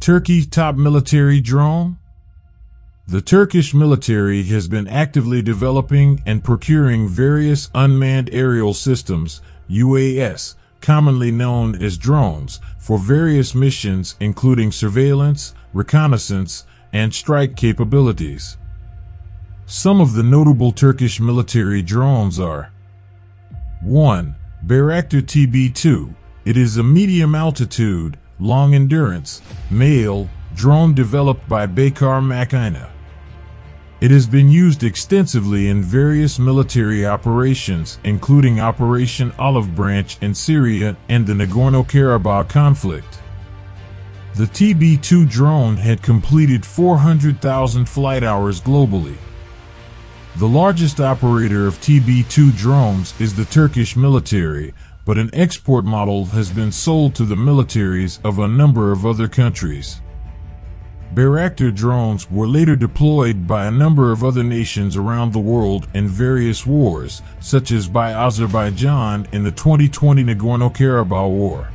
Turkey's top military drone? The Turkish military has been actively developing and procuring various unmanned aerial systems, UAS, commonly known as drones, for various missions including surveillance, reconnaissance, and strike capabilities. Some of the notable Turkish military drones are 1. Bayraktar TB2. It is a medium-altitude, long-endurance, male drone developed by Baykar Makina. It has been used extensively in various military operations, including Operation Olive Branch in Syria and the Nagorno-Karabakh conflict. The TB2 drone had completed 400,000 flight hours globally. The largest operator of TB2 drones is the Turkish military, but an export model has been sold to the militaries of a number of other countries. Bayraktar drones were later deployed by a number of other nations around the world in various wars, such as by Azerbaijan in the 2020 Nagorno-Karabakh War.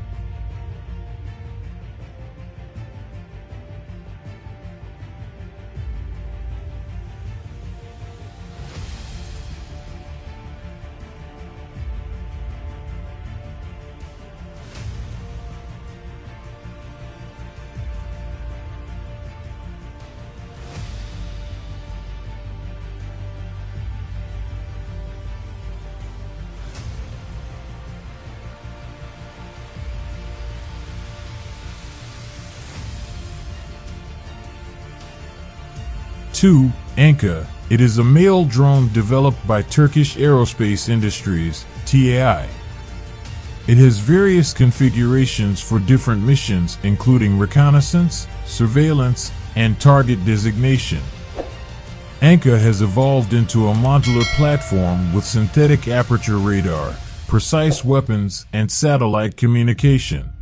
Two, Anka. It is a male drone developed by Turkish Aerospace Industries, TAI. It has various configurations for different missions, including reconnaissance, surveillance, and target designation. Anka has evolved into a modular platform with synthetic aperture radar, precise weapons, and satellite communication.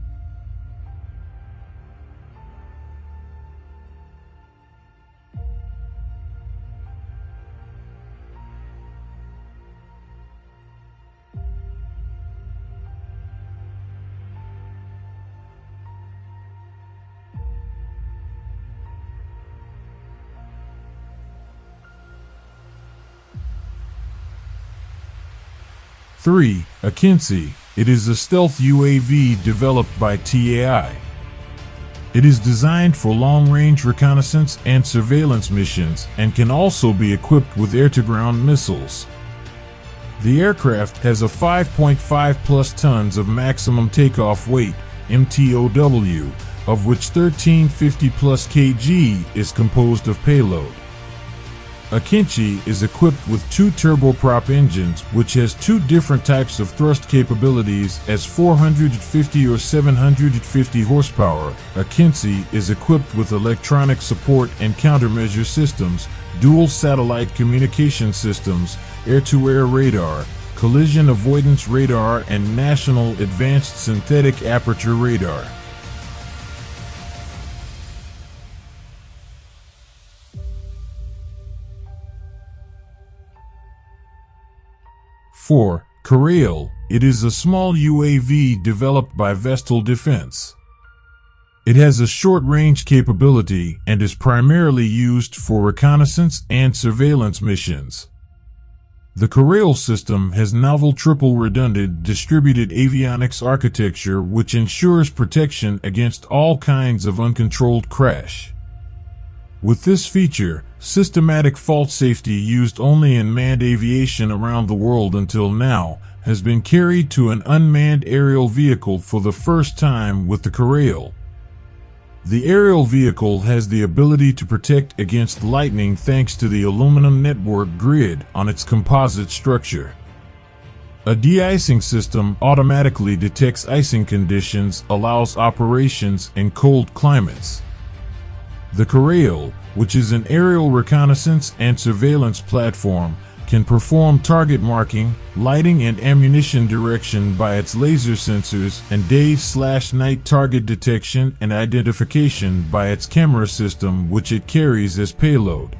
Three, Akinci. It is a stealth UAV developed by TAI. It is designed for long-range reconnaissance and surveillance missions and can also be equipped with air-to-ground missiles. The aircraft has a 5.5 plus tons of maximum takeoff weight, MTOW, of which 1350 plus kg is composed of payload. Akinci is equipped with two turboprop engines, which has two different types of thrust capabilities as 450 or 750 horsepower. Akinci is equipped with electronic support and countermeasure systems, dual satellite communication systems, air-to-air radar, collision avoidance radar, and National Advanced Synthetic Aperture Radar. Four, Karayel. It is a small UAV developed by Vestel Defense. It has a short-range capability and is primarily used for reconnaissance and surveillance missions. The Karayel system has novel triple-redundant distributed avionics architecture which ensures protection against all kinds of uncontrolled crash. With this feature, systematic fault safety used only in manned aviation around the world until now has been carried to an unmanned aerial vehicle for the first time with the Karayel. The aerial vehicle has the ability to protect against lightning thanks to the aluminum network grid on its composite structure. A de-icing system automatically detects icing conditions, allows operations in cold climates. The Karayel, which is an aerial reconnaissance and surveillance platform, can perform target marking, lighting and ammunition direction by its laser sensors and day/night target detection and identification by its camera system which it carries as payload.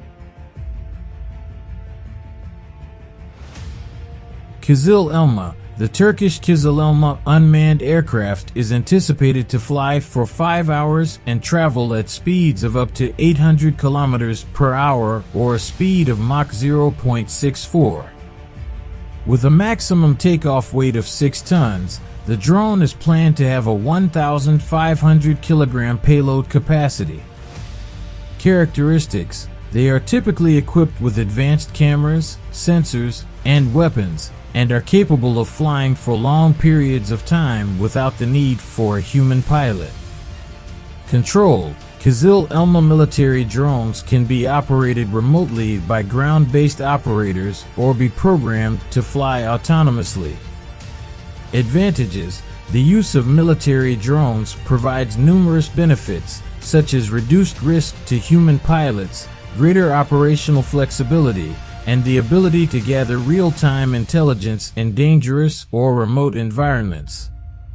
Kizil Elma. The Turkish Kizil Elma unmanned aircraft is anticipated to fly for 5 hours and travel at speeds of up to 800 kilometers per hour or a speed of Mach 0.64. With a maximum takeoff weight of 6 tons, the drone is planned to have a 1,500 kilogram payload capacity. Characteristics: they are typically equipped with advanced cameras, sensors, and weapons, and are capable of flying for long periods of time without the need for a human pilot. Control: Kizil Elma military drones can be operated remotely by ground-based operators or be programmed to fly autonomously. Advantages: the use of military drones provides numerous benefits, such as reduced risk to human pilots, greater operational flexibility, and the ability to gather real-time intelligence in dangerous or remote environments.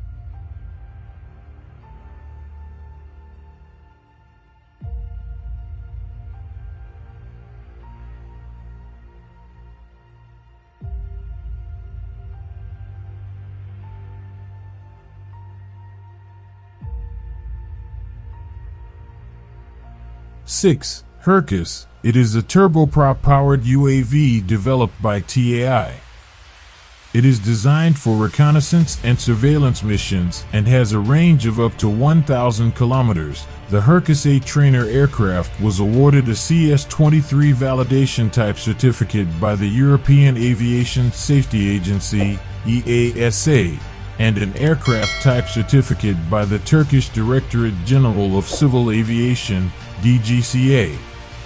Six. Hurkus. It is a turboprop-powered UAV developed by TAI. It is designed for reconnaissance and surveillance missions and has a range of up to 1,000 kilometers. The Hurkus 8 trainer aircraft was awarded a CS-23 validation type certificate by the European Aviation Safety Agency (EASA) and an aircraft type certificate by the Turkish Directorate General of Civil Aviation (DGCA).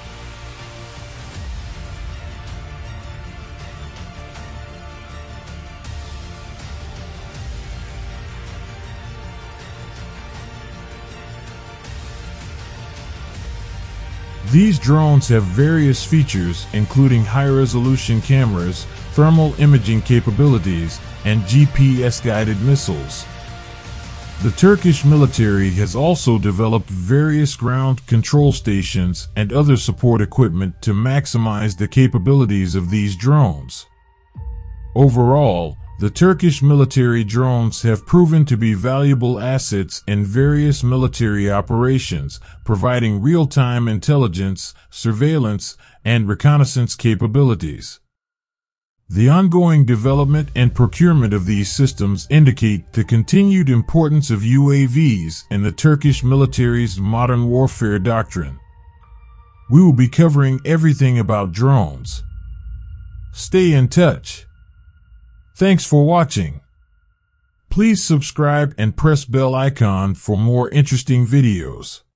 These drones have various features, including high-resolution cameras, thermal imaging capabilities, and GPS-guided missiles. The Turkish military has also developed various ground control stations and other support equipment to maximize the capabilities of these drones. Overall, the Turkish military drones have proven to be valuable assets in various military operations, providing real-time intelligence, surveillance, and reconnaissance capabilities. The ongoing development and procurement of these systems indicate the continued importance of UAVs in the Turkish military's modern warfare doctrine. We will be covering everything about drones. Stay in touch. Thanks for watching. Please subscribe and press bell icon for more interesting videos.